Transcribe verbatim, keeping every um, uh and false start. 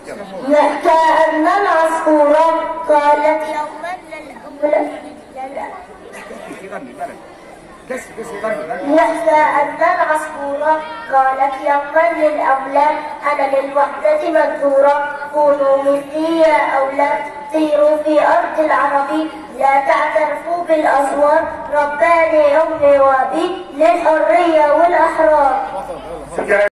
يحكى أن العصفورة قالت يوما للأولى يحكى أن العصفورة قالت يوما للأولاد أنا للوحدة منثورة كونوا مثلي يا أولاد سيروا في أرض العرب لا تعترفوا بالأصوات رباني أمي وأبي للحرية والأحرار.